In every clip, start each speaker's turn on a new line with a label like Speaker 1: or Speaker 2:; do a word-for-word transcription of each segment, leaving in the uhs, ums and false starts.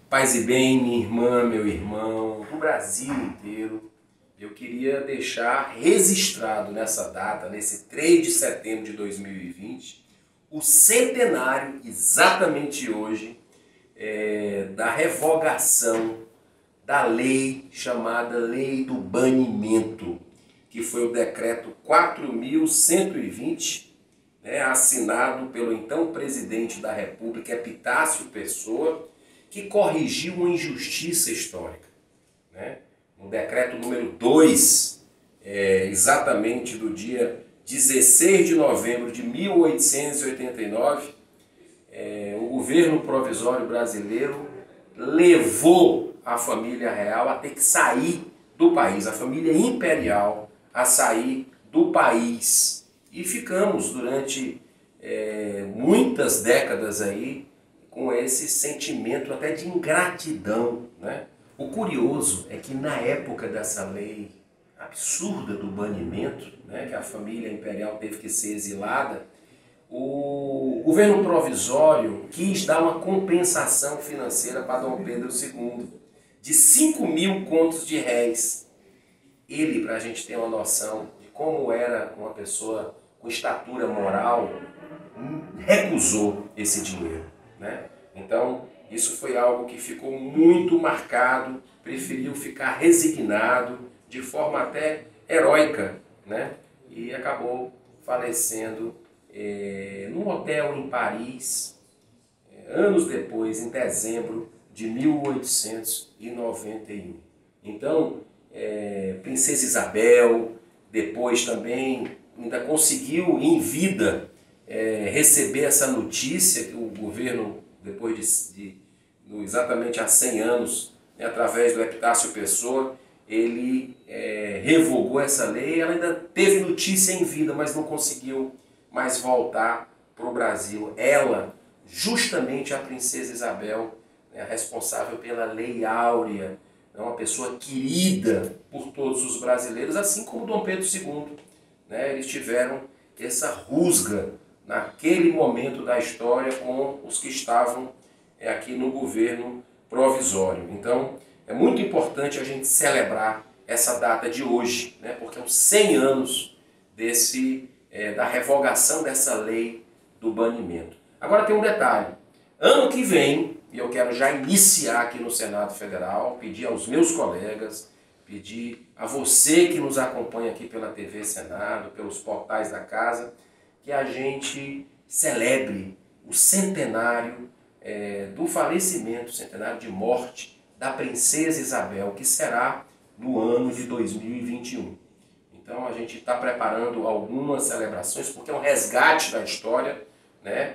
Speaker 1: Paz e bem, minha irmã, meu irmão, do Brasil inteiro, eu queria deixar registrado nessa data, nesse três de setembro de dois mil e vinte, o centenário, exatamente hoje, é, da revogação da lei chamada Lei do Banimento, que foi o decreto quatro mil cento e vinte, né, assinado pelo então presidente da República, Epitácio Pessoa, que corrigiu uma injustiça histórica, né? No decreto número dois, é, exatamente do dia dezesseis de novembro de mil oitocentos e oitenta e nove, é, o governo provisório brasileiro levou a família real a ter que sair do país, a família imperial a sair do país. E ficamos durante é, muitas décadas aí com esse sentimento até de ingratidão, né? O curioso é que na época dessa lei absurda do banimento, né, que a família imperial teve que ser exilada, o governo provisório quis dar uma compensação financeira para Dom Pedro segundo de cinco mil contos de réis. Ele, para a gente ter uma noção de como era uma pessoa com estatura moral, recusou esse dinheiro, né? Então, isso foi algo que ficou muito marcado, preferiu ficar resignado, de forma até heróica, né? E acabou falecendo é, num hotel em Paris, é, anos depois, em dezembro de mil oitocentos e noventa e um. Então, é, Princesa Isabel, depois também ainda conseguiu, em vida, é, receber essa notícia que o governo, depois de, de exatamente há cem anos, né, através do Epitácio Pessoa, ele é, revogou essa lei. Ela ainda teve notícia em vida, mas não conseguiu mais voltar para o Brasil. Ela, justamente a Princesa Isabel, né, responsável pela Lei Áurea, é uma pessoa querida por todos os brasileiros, assim como Dom Pedro segundo. Né, eles tiveram essa rusga naquele momento da história com os que estavam é, aqui no governo provisório. Então, é muito importante a gente celebrar essa data de hoje, né, porque são cem anos desse, é, da revogação dessa lei do banimento. Agora tem um detalhe. Ano que vem, e eu quero já iniciar aqui no Senado Federal, pedir aos meus colegas, pedir a você que nos acompanha aqui pela T V Senado, pelos portais da casa, que a gente celebre o centenário é, do falecimento, o centenário de morte da Princesa Isabel, que será no ano de dois mil e vinte e um. Então a gente está preparando algumas celebrações, porque é um resgate da história, né?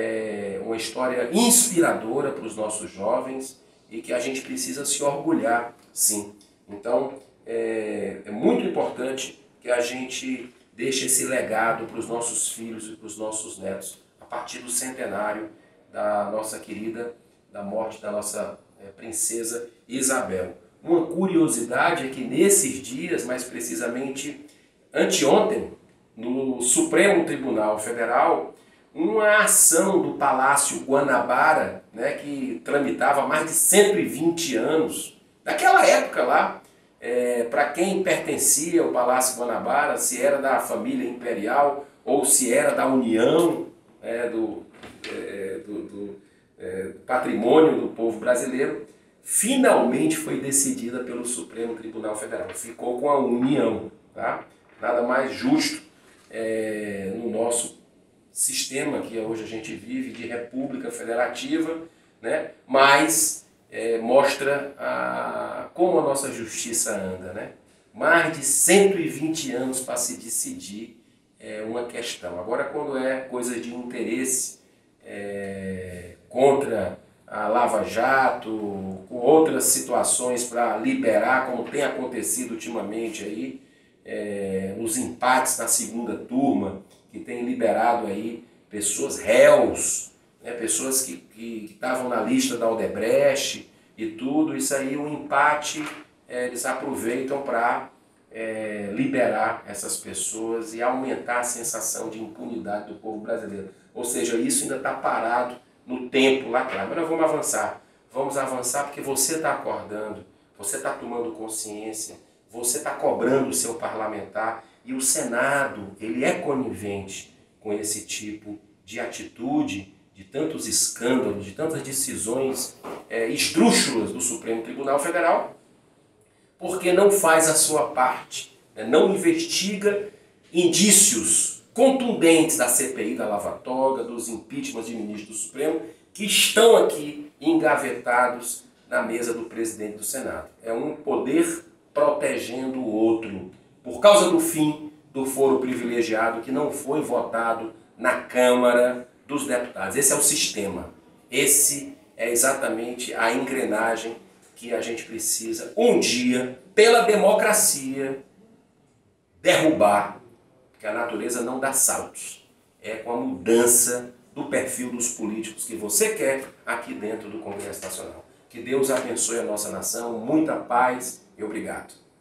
Speaker 1: É uma história inspiradora para os nossos jovens e que a gente precisa se orgulhar, sim. Então é, é muito importante que a gente deixe esse legado para os nossos filhos e para os nossos netos, a partir do centenário da nossa querida, da morte da nossa é, Princesa Isabel. Uma curiosidade é que nesses dias, mais precisamente anteontem, no Supremo Tribunal Federal, uma ação do Palácio Guanabara, né, que tramitava há mais de cento e vinte anos, daquela época lá, é, para quem pertencia ao Palácio Guanabara, se era da família imperial ou se era da União, é, do, é, do, do é, patrimônio do povo brasileiro, finalmente foi decidida pelo Supremo Tribunal Federal. Ficou com a União, tá? Nada mais justo é, no nosso sistema que hoje a gente vive de república federativa, né? Mas é, mostra a, como a nossa justiça anda, né? Mais de cento e vinte anos para se decidir é, uma questão. Agora, quando é coisa de interesse é, contra a Lava Jato, com outras situações para liberar, como tem acontecido ultimamente aí, é, os empates na segunda turma, que tem liberado aí pessoas réus, né, pessoas que estavam na lista da Odebrecht e tudo, isso aí, o empate, é, eles aproveitam para é, liberar essas pessoas e aumentar a sensação de impunidade do povo brasileiro. Ou seja, isso ainda está parado no tempo lá atrás. Mas nós vamos avançar. vamos avançar porque você está acordando, você está tomando consciência, você está cobrando o seu parlamentar e o Senado, ele é conivente com esse tipo de atitude, de tantos escândalos, de tantas decisões é, esdrúxulas do Supremo Tribunal Federal, porque não faz a sua parte, né? Não investiga indícios contundentes da C P I da Lava Toga, dos impeachments de ministros do Supremo, que estão aqui engavetados na mesa do presidente do Senado. É um poder protegendo o outro, por causa do fim do foro privilegiado que não foi votado na Câmara dos Deputados. Esse é o sistema. Esse é exatamente a engrenagem que a gente precisa, um dia, pela democracia, derrubar, porque a natureza não dá saltos. É com a mudança do perfil dos políticos que você quer aqui dentro do Congresso Nacional. Que Deus abençoe a nossa nação, muita paz e obrigado.